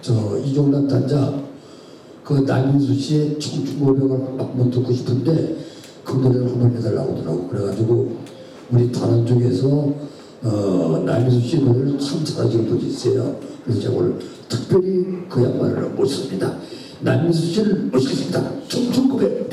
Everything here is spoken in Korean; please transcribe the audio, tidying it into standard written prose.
이종란 단자 그 남인수 씨의 청춘 고백을 한번 듣고 싶은데 그 노래를 한번 해달라고 하더라고. 그래가지고 우리 단원 중에서 남인수 씨 노래를 참 잘하시는 분이 있어요. 그래서 제가 오늘 특별히 그 양반을 모셨습니다. 남인수 씨를 모시겠습니다. 청춘 고백.